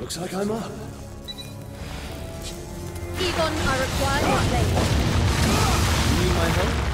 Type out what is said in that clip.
Looks like I'm up. Eygon, I require your aid. You need my help?